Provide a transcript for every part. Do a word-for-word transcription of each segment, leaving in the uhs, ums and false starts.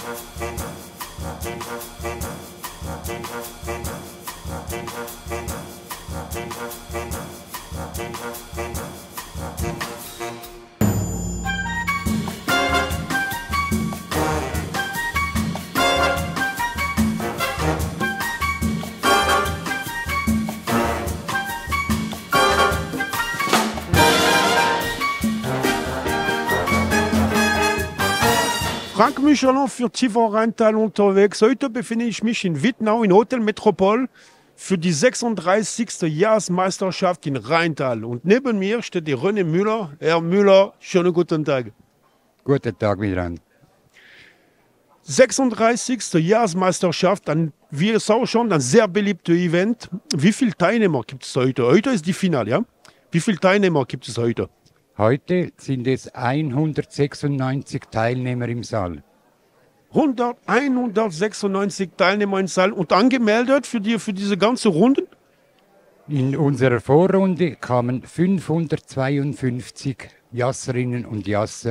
Frank Michelin für Tivor Rheintal unterwegs. Heute befinde ich mich in Wittnau in Hotel Metropol für die sechsunddreißigste Jahresmeisterschaft in Rheintal. Und neben mir steht der René Müller. Herr Müller, schönen guten Tag. Guten Tag miteinander. sechsunddreißigste Jahresmeisterschaft, ein, wie es auch schon ein sehr beliebtes Event. Wie viele Teilnehmer gibt es heute? Heute ist die Finale, ja? Wie viele Teilnehmer gibt es heute? Heute sind es hundertsechsundneunzig Teilnehmer im Saal. hundertsechsundneunzig Teilnehmer im Saal und angemeldet für, die, für diese ganze Runde? In unserer Vorrunde kamen fünfhundertzweiundfünfzig Jasserinnen und Jasser,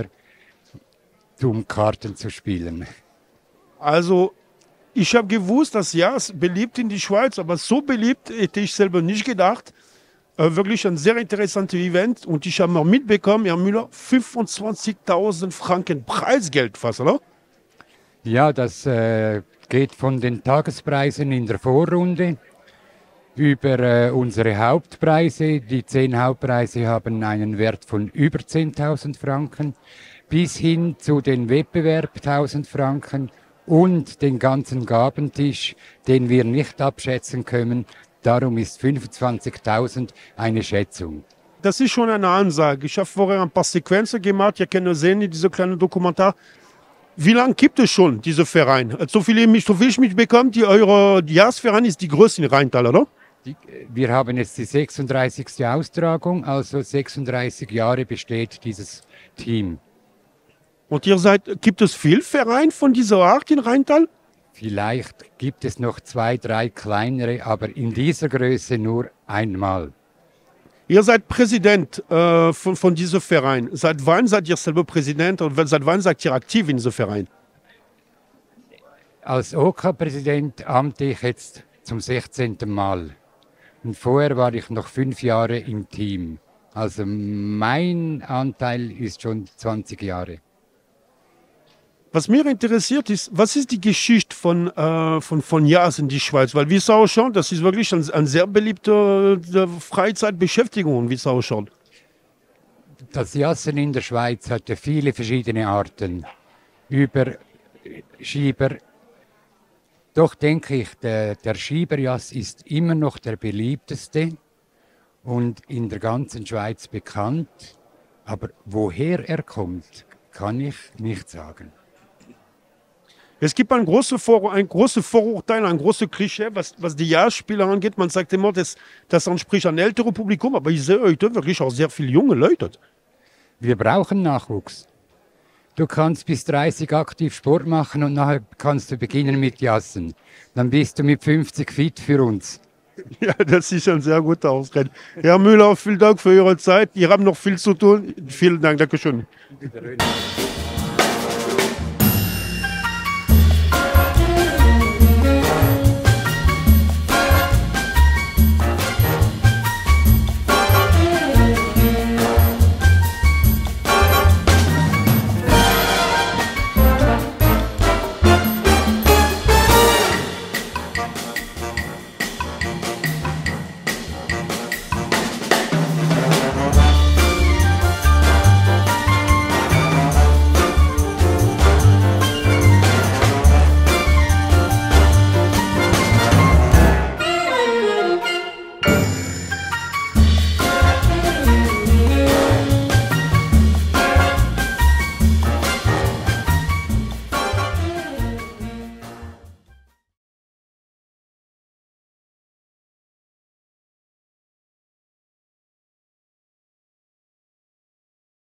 um Karten zu spielen. Also, ich habe gewusst, dass Jass beliebt in die Schweiz, aber so beliebt hätte ich selber nicht gedacht. Äh, wirklich ein sehr interessantes Event und ich habe noch mitbekommen, Herr Müller, fünfundzwanzigtausend Franken Preisgeld fast, oder? Ja, das äh, geht von den Tagespreisen in der Vorrunde über äh, unsere Hauptpreise. Die zehn Hauptpreise haben einen Wert von über zehntausend Franken bis hin zu den Wettbewerb tausend Franken und den ganzen Gabentisch, den wir nicht abschätzen können. Darum ist fünfundzwanzigtausend eine Schätzung. Das ist schon eine Ansage. Ich habe vorher ein paar Sequenzen gemacht. Ihr könnt sehen in diesem kleinen Dokumentar. Wie lange gibt es schon diese Verein? So viel, ich, so viel ich mitbekomme, die eure Jahresverein ist die größte in Rheintal, oder? Die, wir haben jetzt die sechsunddreißigste Austragung, also sechsunddreißig Jahre besteht dieses Team. Und ihr seid, gibt es viel Verein von dieser Art in Rheintal? Vielleicht gibt es noch zwei, drei kleinere, aber in dieser Größe nur einmal. Ihr seid Präsident äh, von, von diesem Verein. Seit wann seid ihr selber Präsident und seit wann seid ihr aktiv in diesem Verein? Als O K-Präsident amte ich jetzt zum sechzehnten Mal. Und vorher war ich noch fünf Jahre im Team. Also mein Anteil ist schon zwanzig Jahre. Was mich interessiert ist, was ist die Geschichte von, äh, von, von Jass in die Schweiz? Weil wie es ausschaut, das ist wirklich eine ein sehr beliebte äh, Freizeitbeschäftigung, wie es ausschaut. Das Jassen in der Schweiz hat ja viele verschiedene Arten. Über Schieber. Doch denke ich, der, der Schieberjass ist immer noch der beliebteste und in der ganzen Schweiz bekannt. Aber woher er kommt, kann ich nicht sagen. Es gibt ein großes Vor ein große Vorurteil, ein großes Klischee, was, was die Jazzspieler angeht. Man sagt immer, das, das entspricht einem älteren Publikum, aber ich sehe heute wirklich auch sehr viele junge Leute. Wir brauchen Nachwuchs. Du kannst bis dreißig aktiv Sport machen und nachher kannst du beginnen mit Jassen. Dann bist du mit fünfzig fit für uns. Ja, das ist ein sehr guter Ausrede. Herr Müller, vielen Dank für Ihre Zeit. Ihr habt noch viel zu tun. Vielen Dank, Dankeschön. Bitte,